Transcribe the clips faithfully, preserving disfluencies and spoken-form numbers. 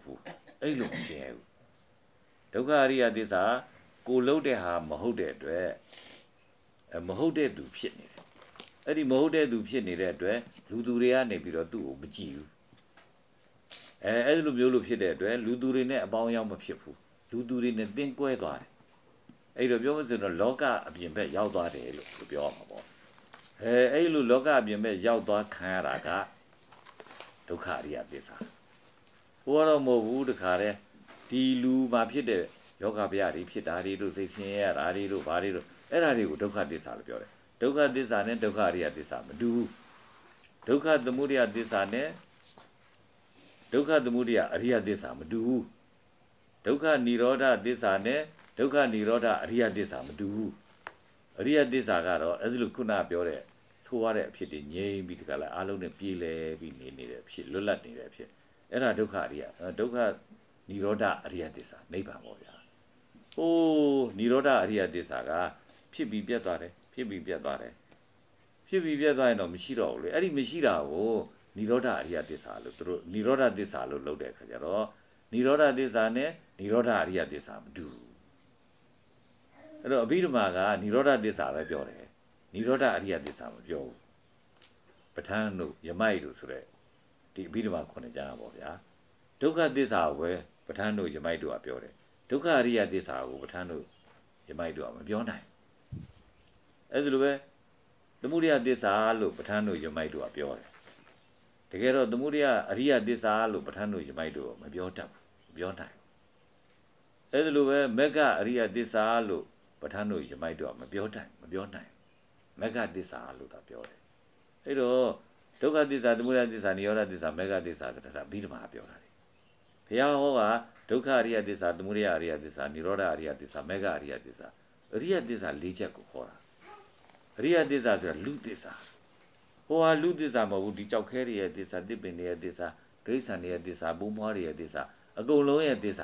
ဘူးအဲ့လိုမရှင်းဘူးဒုက္ခအရိယသစ္စာကိုလှုပ်တဲ့ဟာမဟုတ်တဲ့အတွက်မဟုတ်တဲ့သူဖြစ်နေတယ်အဲ့ဒီမဟုတ်တဲ့သူဖြစ်နေတဲ့အတွက်လူသူတွေကနေပြီးတော့သူ့ကိုမကြည့်ဘူးအဲအဲ့လိုမျိုးလို့ဖြစ်တဲ့အတွက်လူသူတွေနဲ့အပေါင်းအယောင်းမဖြစ်ဘူးလူသူတွေနဲ့တင်းကွဲသွားတယ်အဲ့တော့ပြောမစင်တော့လောကအပြင်ဘက်ရောက်သွားတယ်လို့ပြောမှာပေါ့အဲအဲ့လိုလောကအပြင်ဘက်ရောက်သွားခံရတာကဒုက္ခအရိယသစ္စာဟိုတော့မဟုတ်ဘူးတခါတည်းဒီလူမှာဖြစ်တဲ့ယောဂဗျာတွေဖြစ်တာတွေတို့သိစင်းရတာတွေတို့ဘာတွေတို့အဲ့ဒါတွေကိုဒုက္ခသစ္စာလို့ပြောတယ်ဒုက္ခသစ္စာနဲ့ဒုက္ခအရိယသစ္စာမတူဘူးဒုက္ခသမုဒယသစ္စာနဲ့ဒုက္ခသမုဒယအရိယသစ္စာမတူဘူးဒုက္ခនិရောဓသစ္စာနဲ့ဒုက္ခនិရောဓအရိယသစ္စာမတူဘူးအရိယသစ္စာကတော့အဲ့ဒီလိုခုနပြောတဲ့ထိုးရတဲ့အဖြစ်တွေငြိမ်းပြီးတကလားအားလုံးနဲ့ပြေးလဲပြီးနေနေတဲ့အဖြစ်လွတ်လပ်နေတဲ့အဖြစ်အဲ့ဒါဒုက္ခအရိယဒုက္ခនិရောဓအရိယသစ္စာနိဗ္ဗာန်ပေါ့ဗျာဟိုးនិရောဓအရိယသစ္စာကဖြစ်ပြီးပြတ်သွားတယ်ဖြစ်ပြီးပြတ်သွားတယ်ဖြစ်ပြီးပြတ်သွားရင်တော့မရှိတော့ဘူးလေအဲ့ဒီမရှိတာကိုនិရောဓအရိယသစ္စာလို့သူတို့និရောဓသစ္စာလို့လုပ်တဲ့အခါကျတော့និရောဓသစ္စာနဲ့និရောဓအရိယသစ္စာမတူဘူးအဲ့တော့အဘိဓမ္မာကនិရောဓသစ္စာပဲပြောတယ်និရောဓအရိယသစ္စာမပြောဘူးပဋ္ဌာန်းတို့ယမိုက်တို့ဆိုတဲ့ဒီအဘိဓမ္မာခုနှစ်ကျမ်းပေါ့ဗျာဒုက္ခသစ္စာကိုပဲပဋ္ဌာန်းတို့ယမိုက်တို့ကပြောတယ်ဒုက္ခအရိယသစ္စာကိုပဋ္ဌာန်းတို့ယမိုက်တို့ကမပြောနိုင်အဲ့ဒါလိုပဲသမုဒယသစ္စာလို့ပဋ္ဌာန်းတို့ယမိုက်တို့ကပြောတယ်တကယ်တော့သမုဒယအရိယသစ္စာလို့ပဋ္ဌာန်းတို့ယမိုက်တို့မပြောတတ်ဘူးမပြောနိုင်အဲ့ဒါလိုပဲမက္ခအရိယသစ္စာလို့ပဋ္ဌာန်းတို့ယမိုက်တို့ကမပြောတတ်မပြောနိုင်မက္ခသစ္စာလို့သာပြောတယ်အဲ့တော့ဒုက္ခသစ္စာသမုဒယသစ္စာនិရောဓသစ္စာမက္ခသစ္စာဆိုတာအဘိဓမ္မာပြောတာလေဘုရားဟောကဒုက္ခအရိယသစ္စာသမုဒယအရိယသစ္စာនិရောဓအရိယသစ္စာမက္ခအရိယသစ္စာအရိယသစ္စာ၄ချက်ကိုခေါ်တာအရိယသစ္စာဆိုတာလူသစ္စာဟိုဟာလူသစ္စာမဟုတ်ဘူးဒီကြောက်ခဲတွေရဲ့သစ္စာတစ်ပင်တွေရဲ့သစ္စာဒိဋ္ဌံတွေရဲ့သစ္စာဘုံမွားတွေရဲ့သစ္စာအကုန်လုံးရဲ့သစ္စာ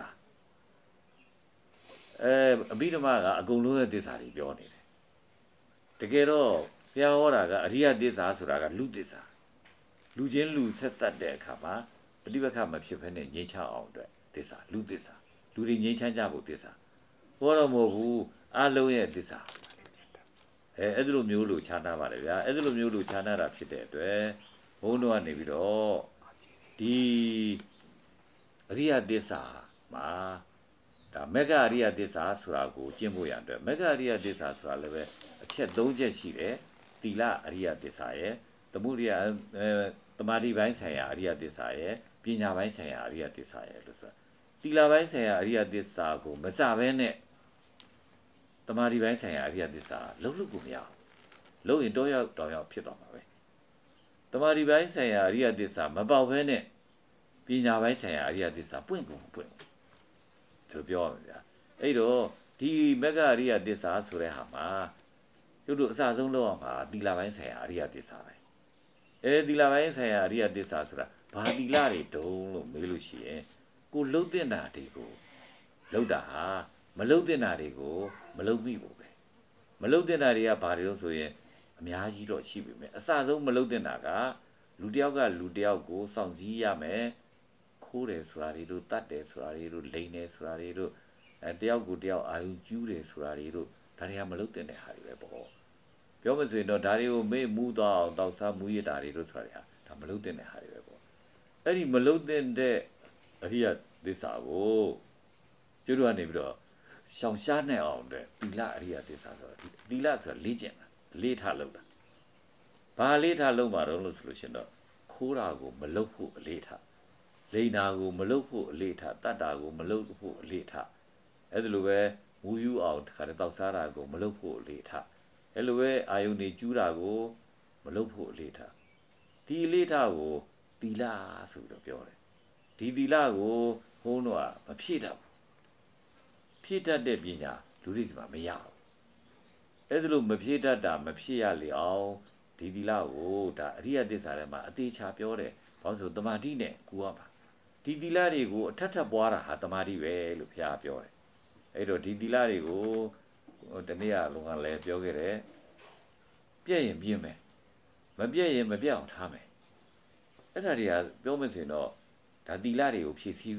အဲအဘိဓမ္မာကအကုန်လုံးရဲ့သစ္စာတွေပြောနေတယ်တကယ်တော့ဘုရားဟောတာကအရိယသစ္စာဆိုတာကလူသစ္စာလူချင်းလူဆက်ဆက်တဲ့အခါမှာပဋိပက္ခမဖြစ်ဘဲနဲ့ငြိမ်းချအောင်အတွက်သစ္စာလူသစ္စာလူတွေငြိမ်းချမ်းကြဖို့သစ္စာဟောတော့မဟုတ်ဘူးအလုံးရဲ့သစ္စာအဲအဲ့ဒီလိုမျိုးလို့ခြားနာပါတယ်ဗျာအဲ့ဒီလိုမျိုးလို့ခြားနာတာဖြစ်တဲ့အတွက်ဘုန်းတော်ကနေပြီးတော့ဒီအရိယသစ္စာမှာဒါမက္ခအရိယသစ္စာဆိုတာကိုကျင့်ဖို့ရအတွက်မက္ခအရိယသစ္စာဆိုတာလည်းပဲအချက်၃ချက်ရှိတယ်သီလအရိယသစ္စာရဲ့သမုဒယအဲတမာတိပိုင်းဆိုင်ရာအရိယသစ္စာရဲ့ပညာပိုင်းဆိုင်ရာအရိယသစ္စာရဲ့လို့ဆိုတာသီလပိုင်းဆိုင်ရာအရိယသစ္စာကိုမစဘဲနဲ့တမာတိပိုင်းဆိုင်ရာအရိယသစ္စာလုံးလို့ကိုမရဘူးလုံးရင်တော့ရောက်တော့ရောက်ဖြစ်သွားမှာပဲတမာတိပိုင်းဆိုင်ရာအရိယသစ္စာမပေါက်ဘဲနဲ့ပညာပိုင်းဆိုင်ရာအရိယသစ္စာပွင့်ကုန်ပွင့်သူပြောရမယ်ဗျာအဲ့တော့ဒီမက္ခအရိယသစ္စာဆိုတဲ့ဟာမှာကျတို့အစဆုံးလောက်အောင်ပါသီလပိုင်းဆိုင်ရာအရိယသစ္စာပဲအဲသီလပိုင်းဆိုင်ရာအရိယသစ္စာဆိုတာဘာသီလတွေတုံးလို့မေးလို့ရှိရင်ကိုလှုပ်တဲ့နာတွေကိုလှုပ်တာဟာမလှုပ်တဲ့နာတွေကိုမလှုပ်မိဘူးပဲမလှုပ်တဲ့နာတွေကဘာတွေလို့ဆိုရင်အများကြီးတော့ရှိပြီမယ်အစဆုံးမလှုပ်တဲ့နာကလူတယောက်ကလူတယောက်ကိုစောင့်စည်းရမယ်ခိုးတယ်ဆိုတာတွေတို့တတ်တယ်ဆိုတာတွေတို့လိန်တယ်ဆိုတာတွေတို့အဲတယောက်ကိုတယောက်အာယုကျူးတယ်ဆိုတာတွေတို့ဒါတွေကမလုပ်တဲ့ဟာတွေပဲပေါ့ပြောမစင်တော့ဒါတွေကိုမေ့မှုတော့အောင်တောက်စားမှုရတာတွေတို့ဆိုတာဒါမလုပ်တဲ့ဟာတွေပဲပေါ့အဲ့ဒီမလုပ်တဲ့အရိယသစ္စာကိုကျတို့ကနေပြီးတော့ရှောင်ရှားနိုင်အောင်တဲ့သီလအရိယသစ္စာဆိုတော့သီလဆိုတာလေ့ကျင့်တာလေးထားလုပ်တာဘာလေးထားလုပ်မှာတော့လို့ဆိုလို့ရှင်တော့ခိုးတာကိုမလုပ်ဖို့အလေးထားလိန်တာကိုမလုပ်ဖို့အလေးထားတတ်တာကိုမလုပ်ဖို့အလေးထားအဲ့ဒါလိုပဲဝူယူအောင်တခါတည်းတောက်စားတာကိုမလုပ်ဖို့အလေးထားအဲ့လိုပဲအာယုန်နေကျူးတာကိုမလုပ်ဖို့အလေးထားဒီအလေးထားကိုသီလဆိုပြီးတော့ပြောတယ်ဒီသီလကိုဟိုးတော့မဖြည့်တတ်ဘူးဖြည့်တတ်တဲ့ပညာလူတွေစီမှာမရဘူးအဲ့ဒါလိုမဖြည့်တတ်တာမဖြည့်ရလေအောင်ဒီသီလကိုဒါအရိယသစ္စာထဲမှာအသေးချာပြောတယ်ဘာလို့ဆိုတမာတိနဲ့ကူရမှာဒီသီလတွေကိုအထက်ထပ်ပွားတာဟာတမာတိပဲလို့ဘုရားပြောတယ်အဲ့တော့ဒီသီလတွေကိုတနေ့ကလုံကလည်းပြောခဲ့တယ်ပြည့်ရင်ပြင်းမယ်မပြည့်ရင်မပြည့်အောင်ထားမယ်အဲ့ဒါတွေကပြောမစင်တော့ဒါသီလတွေကိုဖြည့်ဆည်း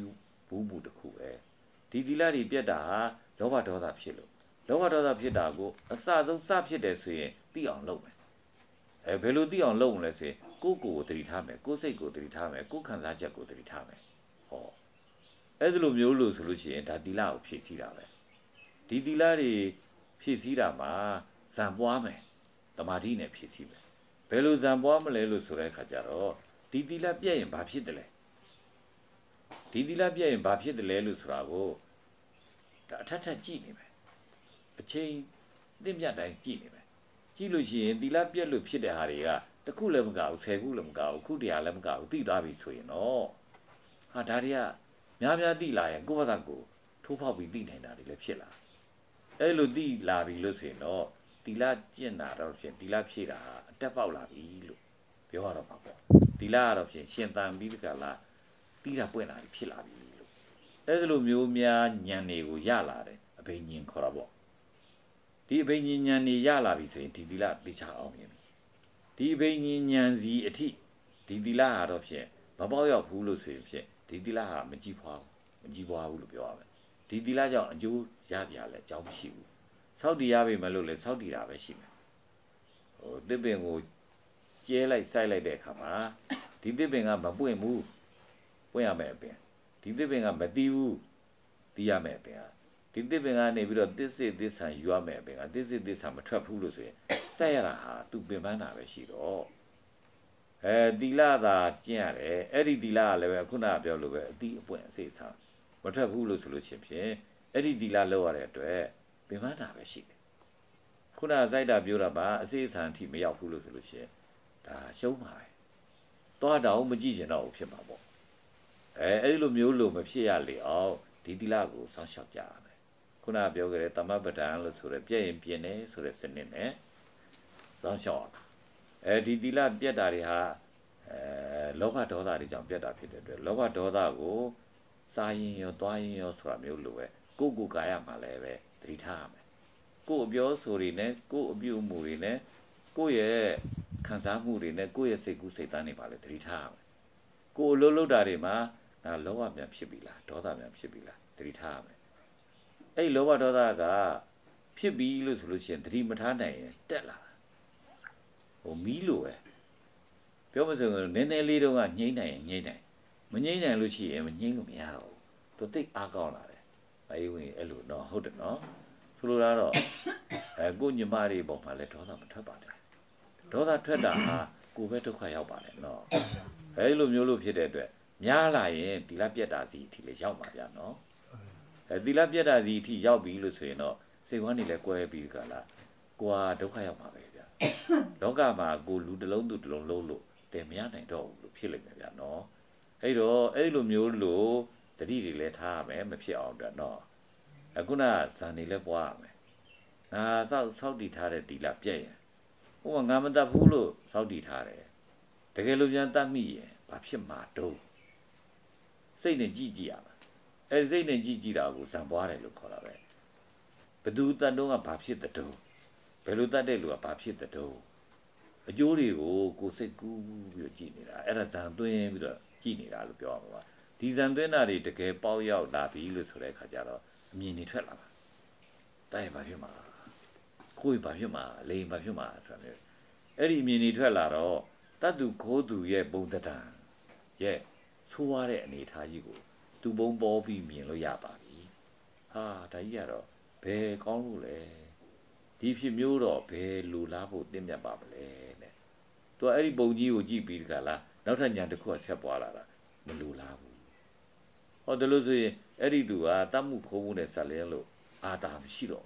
ဘူးမှုတစ်ခုပဲဒီသီလတွေပြတ်တာဟာလောဘဒေါသဖြစ်လို့လောဘဒေါသဖြစ်တာကိုအစဆုံးစဖြစ်တယ်ဆိုရင်သိအောင်လုပ်မယ်အဲဘယ်လိုသိအောင်လုပ်မလဲဆိုရင်ကိုယ့်ကိုယ်ကိုသတိထားမယ်ကိုယ့်စိတ်ကိုသတိထားမယ်ကိုယ့်ခံစားချက်ကိုသတိထားမယ်ဟောအဲ့ဒီလိုမျိုးလို့ဆိုလို့ရှိရင်ဒါသီလကိုဖြည့်ဆည်းတာပဲဒီသီလတွေဖြည့်ဆည်းတာမှာဇံပွားမယ်တမာတိနဲ့ဖြည့်ဆည်းမယ်ဘယ်လိုဇံပွားမလဲလို့ဆိုတဲ့အခါကျတော့ဒီသီလပြည့်ရင်ဘာဖြစ်တယ်လဲဒီသီလပြည့်ရင်ဘာဖြစ်တယ်လဲလို့ဆိုတာကိုဒါအထက်ထက်ကြည့်နေမယ်အချိန်သင့်မြတ်တိုင်းကြည့်နေမယ်ကြည့်လို့ရှိရင်သီလပြည့်လို့ဖြစ်တဲ့ဟာတွေကတစ်ခုလည်းမကဘူးဆယ်ခုလည်းမကဘူးခုတည်းလည်းမကဘူးသိသွားပြီဆိုရင်တော့ဟာဒါတွေကများများသိလာရင်ကိုယ့်ဘာသာကိုထိုးဖောက်ပြီးသိနိုင်တာတွေလည်းဖြစ်လာအဲ့လိုသိလာပြီလို့ဆိုရင်တော့သီလကျင့်တာတော့ဖြင့်သီလဖြည့်တာအတက်ပေါက်လာပြီလို့ပြောရတော့မှာပေါ့သီလကတော့ဖြင့်ရှင်သန်ပြီးဒီကလာတီးတာပွင့်လာပြီဖြစ်လာပြီလို့အဲ့လိုမျိုးများဉာဏ်တွေကိုရလာတယ်အဘိညာဉ်ခေါ်တာပေါ့ဒီအဘိညာဉ်ဉာဏ်တွေရလာပြီဆိုရင်ဒီသီလသိချအောင်မြင်ပြီဒီအဘိညာဉ်ဉာဏ်စီအထိဒီသီလကတော့ဖြင့်မပေါက်ရောက်ဘူးလို့ဆိုရင်ဖြင့်ဒီသီလဟာမကြည်ဖွားဘူးမကြည်ပွားဘူးလို့ပြောရမယ်ဒီသီလကြောင့်အကျိုးရကြရလဲအကြောင်းမရှိဘူးစောက်တည်ရပြီမလို့လဲစောက်တည်တာပဲရှိမယ်ဟိုတစ်ပင်ကိုကျဲလိုက်စိုက်လိုက်တဲ့အခါမှာဒီတစ်ပင်ကမပွင့်ဘူးပွင့်ရမယ်အပင်ဒီတစ်ပင်ကမတီးဘူးတီးရမယ်အပင်ဒီတစ်ပင်ကနေပြီးတော့သစ္စေသစ္ဆာယူရမယ်အပင်ကသစ္စေသစ္ဆာမထွက်ဘူးလို့ဆိုရင်စိုက်ရတာဟာသူပင်ပန်းတာပဲရှိတော့အဲသီလသာကျင့်ရတယ်အဲ့ဒီသီလကလည်းပဲခုနကပြောလို့ပဲအတိအပွင့်အစိတ်ဆာမထွက်ဘူးလို့ဆိုလို့ရှိရင်အဲ့ဒီသီလလောက်ရတဲ့အတွက်ပင်ပန်းတာပဲရှိတယ်ခုနကစိုက်တာပြောတာပါအစိတ်ဆာအထိမရောက်ဘူးလို့ဆိုလို့ရှိရင်ဒါရှုံးပါပဲသွားတော့မကြည့်ကျင်တော့ဘူးဖြစ်မှာပေါ့အဲအဲ့ဒီလိုမျိုးလို့မဖြစ်ရလေအောင်ဒီသီလကိုစောင့်ရှောက်ကြရမယ်ခုနကပြောခဲ့တဲ့သမပဒံလို့ဆိုရဲပြည့်ရင်ပြင်းတယ်ဆိုတဲ့စနစ်နဲ့စောင့်ရှောက်အဲဒီသီလပြတ်တာတွေဟာအဲလောဘဒေါသတွေကြောင့်ပြတ်တာဖြစ်တဲ့အတွက်လောဘဒေါသကိုစားရင်ရောသွားရင်ရောဆိုတာမျိုးလိုပဲကိုယ့်ကိုယ်ကာယမှာလည်းပဲသတိထားရမယ်ကိုယ့်အပြောဆိုတွေနဲ့ကိုယ့်အပြုအမူတွေနဲ့ကိုယ့်ရဲ့ခံစားမှုတွေနဲ့ကိုယ့်ရဲ့စိတ်ကူးစိတ်သားတွေပါလေသတိထားရမယ်ကိုယ်အလုပ်လုပ်တာတွေမှာဒါလောဘများဖြစ်ပြီလားဒေါသများဖြစ်ပြီလားသတိထားရမယ်အဲ့လောဘဒေါသကဖြစ်ပြီလို့ဆိုလို့ရှိရင်သတိမထားနိုင်ရင်တက်လာဟိုမီးလိုပဲပြောမစံနည်းနည်းလေးတော့ကငြိမ့်နိုင်ရင်ငြိမ့်နိုင်မငြိမ့်နိုင်လို့ရှိရင်မငြိမ့်လို့မရဘူးသူသိအားကောင်းလာတယ်အေးဝင်အဲ့လိုတော့ဟုတ်တယ်နော်ဆိုလိုတာတော့အဲကိုညီမတွေပုံမှာလဲဒေါသမထွက်ပါနဲ့ဒေါသထွက်တာဟာကိုယ်ပဲဒုက္ခရောက်ပါနဲ့နော်အဲ့လိုမျိုးလို့ဖြစ်တဲ့အတွက်များလာရင်သီလပြတ်တာစီအထိလည်းရောက်ပါဗျာနော်အဲသီလပြတ်တာစီအထိရောက်ပြီလို့ဆိုရင်တော့စိတ်ဝမ်းနေလဲကွဲပြီးကြလားကိုယ်ကဒုက္ခရောက်မှာပဲဗျာလောကမှာကိုလူတစ်လုံးသူတစ်လုံးလုံးလို့တယ်မရနိုင်တော့ဘူးလို့ဖြစ်လိမ့်မယ်ဗျာနော်အဲ့တော့အဲ့လိုမျိုးလို့တတိတွေလည်းထားရမယ်မဖြစ်အောင်တော့နော်အခုနဇန်နေလည်းပွားရမယ်ငါစောက်စောက်တည်ထားတဲ့တီလာပြည့်ရင်ဟိုကငါမတတ်ဘူးလို့စောက်တည်ထားတယ်တကယ်လို့ပြန်တတ်မိရင်ဘာဖြစ်မှာတော့စိတ်နဲ့ကြည့်ကြည့်ရမှာအဲ့ဒီစိတ်နဲ့ကြည့်ကြည့်တာကိုဇံပွားတယ်လို့ခေါ်တာပဲဘသူတတ်တော့ကဘာဖြစ်တဲ့တော့ဘယ်လိုတတ်တဲ့လူကဘာဖြစ်တဲ့တော့အကျိုးတွေကိုကိုယ်စိတ်ကူးပြီးတော့ကြည့်နေတာအဲ့ဒါဇံသွင်းပြီးတော့ကြည့်နေတာလို့ပြောရမှာပါဒီဇံသွင်းတာတွေတကယ်ပေါက်ရောက်လာပြီလို့ဆိုတဲ့အခါကျတော့အမြင်တွေထွက်လာတာတိုင်းဘာဖြစ်မှာကိုယ်ဘာဖြစ်မှာလိန်ဘာဖြစ်မှာဆိုတာမျိုးအဲ့ဒီအမြင်တွေထွက်လာတော့တတ်သူခိုးသူရဲ့ပုံတံရဲ့ဆိုးရတဲ့အနေအထားကြီးကိုသူပုံပေါ်ပြီးမြင်လို့ရပါပြီဟာဒါကြီးကတော့ဘယ်ကောင်းလို့လဲဒီဖြစ်မျိုးတော့ဘယ်လူလားဖို့တင်းမြတ်ပါမလဲတဲ့သူကအဲ့ဒီပုံကြီးကိုကြည့်ပြီးတကလားနောက်ထပ်ညာတစ်ခုကဆက်ပွားလာတာမလူလားဘူးဟောဒါလို့ဆိုရင်အဲ့ဒီသူကတတ်မှုခိုးမှုနဲ့ဆက်လဲလို့အာတာမရှိတော့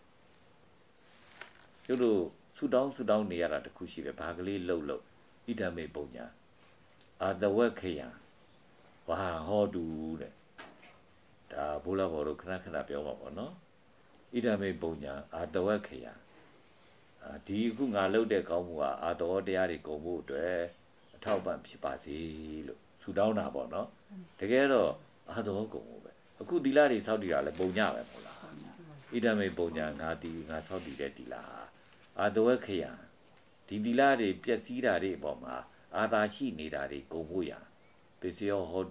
ဘူးကျတို့ဆူတောင်းဆူတောင်းနေရတာတခုရှိတယ်ဘာကလေးလှုပ်လှုပ်ဣဒမေပုံညာအာတဝက်ခယံဝါဟောတူတဲ့ဒါဘုလားဘောတို့ခဏခဏပြောပါပေါ့နော်ဣဒမေပုံညာအာတဝက်ခယံအာဒီအခုငါလှုပ်တဲ့ကောင်းမှုကအာတော်တရားတွေကုန်ဖို့အတွက်အထောက်ပံ့ဖြစ်ပါစေလို့ဆူတောင်းတာပေါ့နော်တကယ်တော့အာတော်ကုန်ဖို့ပဲအခုသီလတွေစောက်တည်တာလဲပုံညာပဲပေါ့လားဣဒမေပုံညာငါတီငါစောက်တည်တဲ့သီလအာတဝက်ခယံဒီသီလတွေပြည့်စည်တာတွေအပေါ်မှာအာသာရှိနေတာတွေကုန်ဖို့ရပစ္စယောဟောတု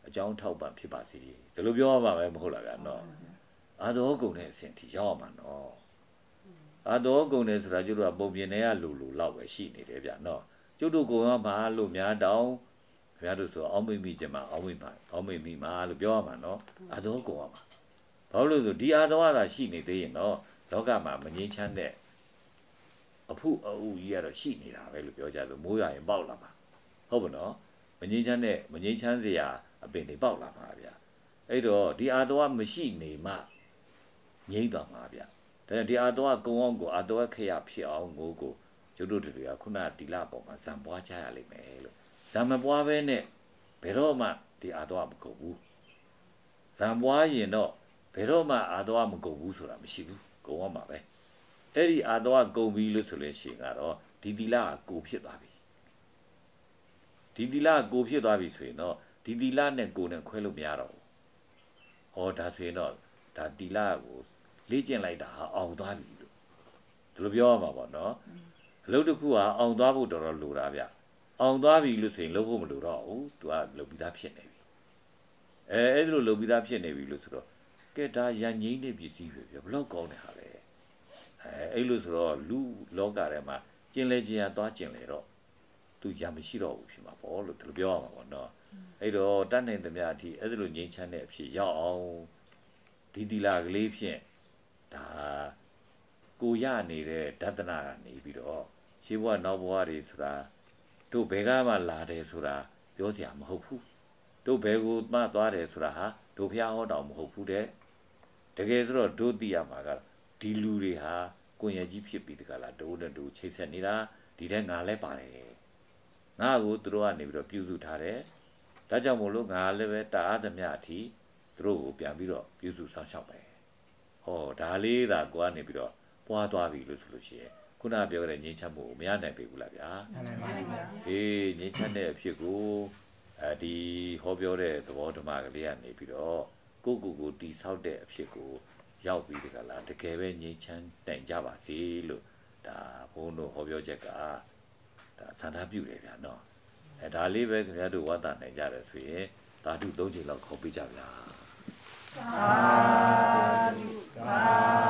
အကြောင်းထောက်ပံ့ဖြစ်ပါစေဒီလိုပြောရမှာပဲမဟုတ်လားဗျာနော်အာတော်ကုန်တဲ့အဆင့်ထိရောက်မှာနော်အာတော်ကုန်တယ်ဆိုတာကျတို့ကပုံပြင်တွေကလူလူလောက်ပဲရှိနေတယ်ဗျာနော်ကျတို့ကုန်ရမှာလို့များတောင်းခင်ဗျားတို့ဆိုအောင်းမိမိကျမအောင်းမိမှာအောင်းမိမိမှာလို့ပြောရမှာနော်အာတော်ကုန်ရမှာဘာလို့လဲဆိုဒီအာတော်ကသာရှိနေသေးရင်တော့လောကမှာမငြိမ်းချမ်းတဲ့အဖို့အူကြီးကတော့ရှိနေတာပဲလို့ပြောကြလို့မိုးရရင်ပေါက်လာမှာဟုတ်ပါနော်မငြိမ်းချမ်းတဲ့မငြိမ်းချမ်းစရာအပင်တွေပေါက်လာမှာဗျာအဲ့တော့ဒီအာတော်ကမရှိနေမှငြိမ်းသွားမှာဗျာဒါဒီအာတော်ကကုံအောင်ကိုအာတော်ခရဖြစ်အောင်ကိုကိုကျတို့တွေကခုနတီလာပေါ်မှာဇံပွားချရလိမ့်မယ်လို့ဇံမပွားပဲနဲ့ဘယ်တော့မှဒီအာတော်ကမကုန်ဘူးဇံပွားရင်တော့ဘယ်တော့မှအာတော်ကမကုန်ဘူးဆိုတာမရှိဘူးကုန်အောင်မှာပဲအဲ့ဒီအာတော်ကကုန်ပြီလို့ဆိုလို့ရှိရင်ကတော့ဒီတီလာကကိုဖြစ်သွားပြီဒီတီလာကိုဖြစ်သွားပြီဆိုရင်တော့ဒီတီလာနဲ့ကိုနဲ့ခွဲလို့မရတော့ဘူးဟောဒါဆိုရင်တော့ဒါတီလာကိုလေ့ကျင့်လိုက်တာဟာအောင်သွားပြီလို့ဒီလိုပြောရမှာပေါ့နော်အလုပ်တစ်ခုကအောင်သွားဖို့တော်တော်လိုတာဗျအောင်သွားပြီလို့ဆိုရင်လုပ်ဖို့မလိုတော့ဘူးသူကလုပ်ပြီးသားဖြစ်နေပြီအဲအဲ့လိုလုပ်ပြီးသားဖြစ်နေပြီလို့ဆိုတော့ကဲဒါရန်ငိမ့်တဲ့ပစ္စည်းပဲဗျဘလောက်ကောင်းတဲ့ဟာလဲအဲအဲ့လိုဆိုတော့လူလောကထဲမှာကျင်လေကျင်ရသွားကျင်လေတော့သူရမရှိတော့ဘူးဖြစ်မှာပေါ့လို့ဒီလိုပြောရမှာပေါ့နော်အဲ့တော့တတ်နိုင်သမျှအထိအဲ့လိုငြိမ်းချမ်းတဲ့အဖြစ်ရောက်အောင်ဒီတီလာကလေးဖြင့်ဒါကိုရနေတဲ့ဒသနာကနေပြီးတော့ရှေးဘဝနောက်ဘဝတွေဆိုတာတို့ဘယ်ကမှလာတယ်ဆိုတာပြောစရာမဟုတ်ဘူးတို့ဘယ်ကိုမှသွားတယ်ဆိုတာဟာတို့ဖျားဟောတော်မဟုတ်ဘူးတဲ့တကယ်ဆိုတော့တို့သိရမှာကဒီလူတွေဟာကိုယ်ရကြီးဖြစ်ပြီးတကလားတို့နဲ့တို့ချိတ်ဆက်နေတာဒီတဲ့ငါလည်းပါတယ်ငါ့ကိုသူတို့ကနေပြီးတော့ပြုစုထားတယ်ဒါကြောင့်မို့လို့ငါလည်းပဲတာအားသမျှအထိသူတို့ကိုပြန်ပြီးတော့ပြုစုဆောင်ရှောက်မယ်ဟောဒါလေးသာကိုကနေပြီးတော့ပွားသွားပြီလို့ဆိုလို့ရှိရင်ခုနပြောတဲ့ငြိမ်းချမ်းမှုကိုမရနိုင်ပြီဘူးလားဗျာမှန်ပါပါအေးငြိမ်းချမ်းတဲ့အဖြစ်ကိုအဲဒီဟောပြောတဲ့သဘောဓမ္မကလေးကနေပြီးတော့ကိုကိုကိုတီဆောက်တဲ့အဖြစ်ကိုရောက်ပြီးတကလားတကယ်ပဲငြိမ်းချမ်းနိုင်ကြပါစေလို့ဒါဘုန်းတို့ဟောပြောချက်ကဒါသန္တာပြုတယ်ဗျာနော်အဲဒါလေးပဲခင်ဗျားတို့ဝါသနိုင်ကြတယ်ဆိုရင်ဓာတုသုံးချိန်လောက်ခေါ်ပေးကြဗျာသာဓုသာ